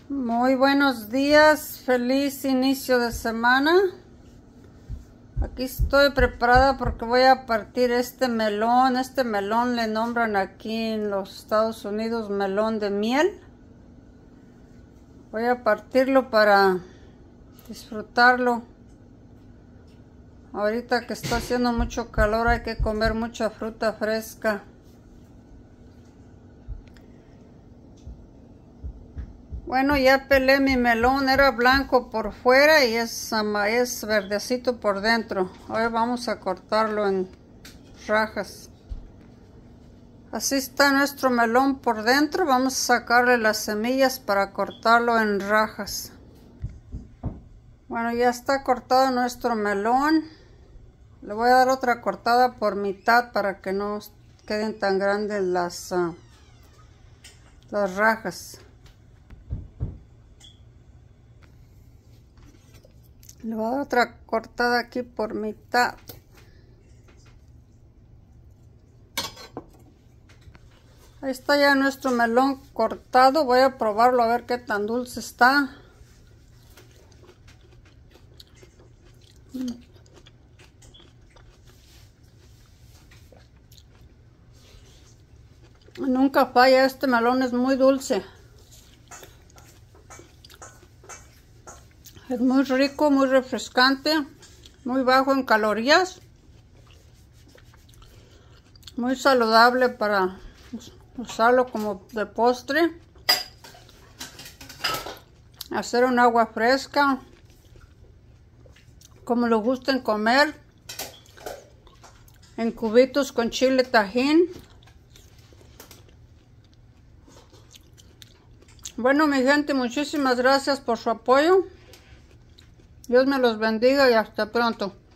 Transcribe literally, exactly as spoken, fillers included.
Muy buenos días, feliz inicio de semana. Aquí estoy preparada porque voy a partir este melón. Este melón le nombran aquí en los Estados Unidos melón de miel. Voy a partirlo para disfrutarlo. Ahorita que está haciendo mucho calor hay que comer mucha fruta fresca. Bueno, ya pelé mi melón, era blanco por fuera y es, es verdecito por dentro. Ahora vamos a cortarlo en rajas. Así está nuestro melón por dentro. Vamos a sacarle las semillas para cortarlo en rajas. Bueno, ya está cortado nuestro melón. Le voy a dar otra cortada por mitad para que no queden tan grandes las, uh, las rajas. Le voy a dar otra cortada aquí por mitad. Ahí está ya nuestro melón cortado. Voy a probarlo a ver qué tan dulce está. Nunca falla, este melón es muy dulce. Es muy rico, muy refrescante, muy bajo en calorías, muy saludable para usarlo como de postre, hacer un agua fresca, como lo gusten comer, en cubitos con chile tajín. Bueno, mi gente, muchísimas gracias por su apoyo. Dios me los bendiga y hasta pronto.